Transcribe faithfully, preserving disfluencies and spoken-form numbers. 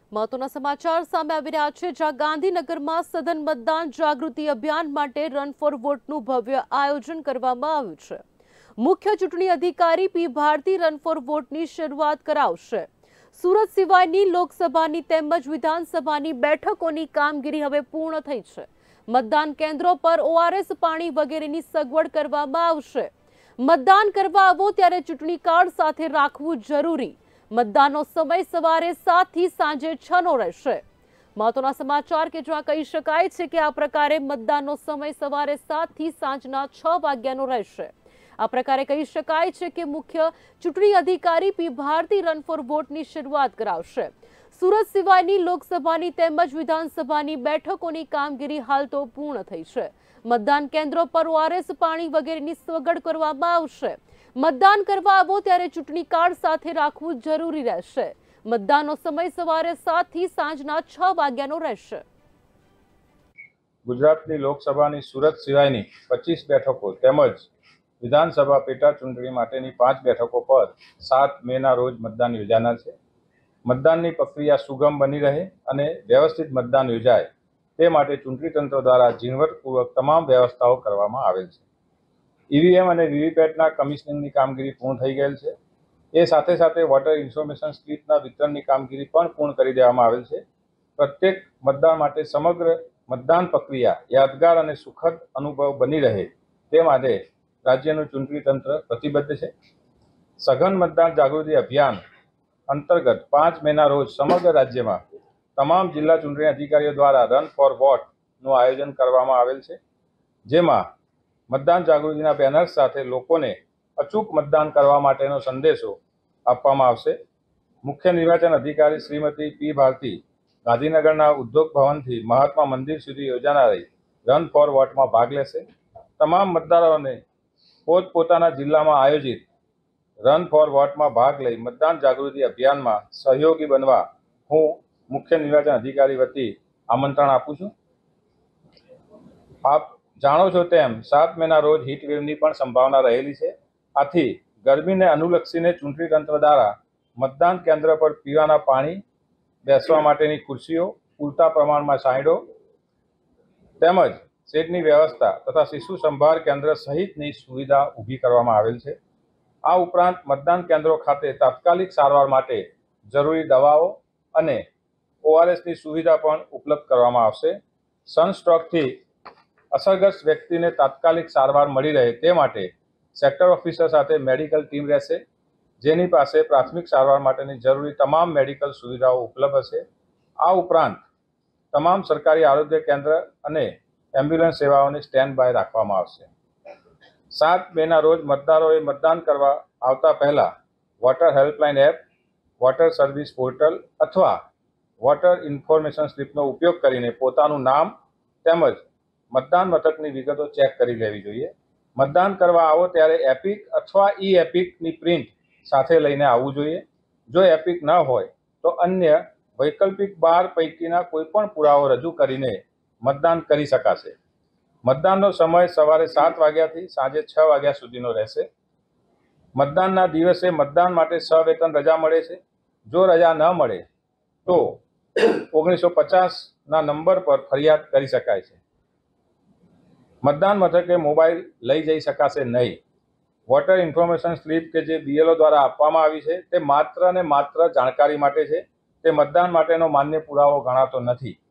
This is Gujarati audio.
મહત્વના સમાચાર સામે આવી રહ્યા છે, જ્યાં ગાંધીનગરમાં સઘન મતદાન જાગૃતિ અભિયાન માટે રન ફોર વોટનું ભવ્ય આયોજન કરવામાં આવ્યું છે। મુખ્ય ચૂંટણી અધિકારી પી ભારતી રન ફોર વોટની શરૂઆત કરાવશે। સુરત સિવાયની લોકસભાની તેમજ વિધાનસભાની બેઠકોની કામગીરી હવે પૂર્ણ થઈ છે। મતદાન કેન્દ્રો પર ઓઆરએસ પાણી વગેરેની સગવડ કરવામાં આવશે। મતદાન કરવા આવો ત્યારે ચૂંટણી કાર્ડ સાથે રાખવું જરૂરી। મતદાનનો સમય સવારે સાત થી સાંજે છ નો રહેશે। મહત્વના સમાચાર કે જ્યાં કહી શકાય છે કે આ પ્રકારે મતદાનનો સમય સવારે સાત થી સાંજના છ વાગ્યાનો રહેશે। આ પ્રકારે કહી શકાય છે કે મુખ્ય ચૂંટણી અધિકારી પી ભારતી રન ફોર વોટની શરૂઆત કરાવશે। સુરત સિવાયની લોકસભાની તેમજ વિધાનસભાની બેઠકોની કામગીરી હાલ તો પૂર્ણ થઈ છે। મતદાન કેન્દ્રો પર ઓઆરએસ પાણી વગેરેની સગવડ કરવામાં આવશે। મતદાન કરવા આવો ત્યારે ચૂંટણી કાર્ડ સાથે રાખવું જરૂરી રહેશે। મતદાનનો સમય સવારે સાત થી સાંજના છ વાગ્યાનો રહેશે। ગુજરાતની લોકસભાની સુરત સિવાયની પચીસ બેઠકો તેમજ વિધાનસભા પેટા ચૂંટણી માટેની પાંચ બેઠકો પર સાત મેના રોજ મતદાન યોજાનાર છે। મતદાનની પ્રક્રિયા સુગમ બની રહે અને વ્યવસ્થિત મતદાન યોજાય તે માટે ચૂંટણી તંત્ર દ્વારા ઝીણવટપૂર્વક તમામ વ્યવસ્થાઓ કરવામાં આવેલ છે। ઈવીએમ અને વીવીપેટના કમિશનિંગની કામગીરી પૂર્ણ થઈ ગયેલ છે। એ સાથે સાથે વોટર ઇન્ફોર્મેશન સ્લિપના વિતરણની કામગીરી પણ પૂર્ણ કરી દેવામાં આવેલ છે। પ્રત્યેક મતદાર માટે સમગ્ર મતદાન પ્રક્રિયા યાદગાર અને સુખદ અનુભવ બની રહે તે માટે રાજ્યનું ચૂંટણી તંત્ર પ્રતિબદ્ધ છે। સઘન મતદાન જાગૃતિ અભિયાન અંતર્ગત પાંચ મેના રોજ સમગ્ર રાજ્યમાં તમામ જિલ્લા ચૂંટણી અધિકારીઓ દ્વારા રન ફોર વોટનું આયોજન કરવામાં આવેલ છે, જેમાં મતદાન જાગૃતિના બેનર્સ સાથે લોકોને અચૂક મતદાન કરવા માટેનો સંદેશો આપવામાં આવશે। મુખ્ય નિર્વાચન અધિકારી શ્રીમતી પી ભારતી ગાંધીનગરના ઉદ્યોગ ભવનથી મહાત્મા મંદિર સુધી યોજાનારી રન ફોર વોટમાં ભાગ લેશે। તમામ મતદારોને પોતપોતાના જિલ્લામાં આયોજિત રન ફોર વોટમાં ભાગ લઈ મતદાન જાગૃતિ અભિયાનમાં સહયોગી બનવા હું મુખ્ય નિર્વાચન અધિકારી વતી આમંત્રણ આપું છું। આપ જાણો છો તેમ સાત મેના રોજ હીટવેવની પણ સંભાવના રહેલી છે। આથી ગરમીને અનુલક્ષીને ચૂંટણી તંત્ર દ્વારા મતદાન કેન્દ્ર પર પીવાના પાણી, બેસવા માટેની ખુરશીઓ, પૂરતા પ્રમાણમાં છાંયડો તેમજ શેડની વ્યવસ્થા તથા શિશુ સંભાળ કેન્દ્ર સહિતની સુવિધા ઊભી કરવામાં આવેલ છે। આ ઉપરાંત મતદાન કેન્દ્રો ખાતે તાત્કાલિક સારવાર માટે જરૂરી દવાઓ અને ઓઆરએસની સુવિધા પણ ઉપલબ્ધ કરવામાં આવશે। સનસ્ટ્રોકથી અસરગ્રસ્ત વ્યક્તિને તાત્કાલિક સારવાર મળી રહે તે માટે સેક્ટર ઓફિસર સાથે મેડિકલ ટીમ રહેશે, જેની પાસે પ્રાથમિક સારવાર માટેની જરૂરી તમામ મેડિકલ સુવિધાઓ ઉપલબ્ધ હશે। આ ઉપરાંત તમામ સરકારી આરોગ્ય કેન્દ્ર અને એમ્બ્યુલન્સ સેવાઓને સ્ટેન્ડ બાય રાખવામાં આવશે। સાત મેના રોજ મતદારોએ મતદાન કરવા આવતા પહેલા voter helpline app, voter service portal અથવા વોટર ઇન્ફોર્મેશન સ્લિપનો ઉપયોગ કરીને પોતાનું નામ તેમજ મતદાન મથકની વિગતો ચેક કરી લેવી જોઈએ। મતદાન કરવા આવો ત્યારે એપિક અથવા ઈ એપિકની પ્રિન્ટ સાથે લઈને આવવું જોઈએ। જો એપિક ન હોય તો અન્ય વૈકલ્પિક બાર પૈકીના કોઈ પણ પુરાવો રજૂ કરીને મતદાન કરી શકાશે। મતદાનનો સમય સવારે સાત વાગ્યાથી સાંજે છ વાગ્યા સુધીનો રહેશે। મતદાનના દિવસે મતદાન માટે સવેતન રજા મળે છે। જો રજા ન મળે તો ઓગણીસો પચાસના નંબર પર ફરિયાદ કરી શકાય છે। મતદાન મથકે મોબાઈલ લઈ જઈ શકાશે નહીં। વોટર ઇન્ફોર્મેશન સ્લિપ કે જે બીએલઓ દ્વારા આપવામાં આવી છે તે માત્ર ને માત્ર જાણકારી માટે છે, તે મતદાન માટેનો માન્ય પુરાવો ગણાતો નથી।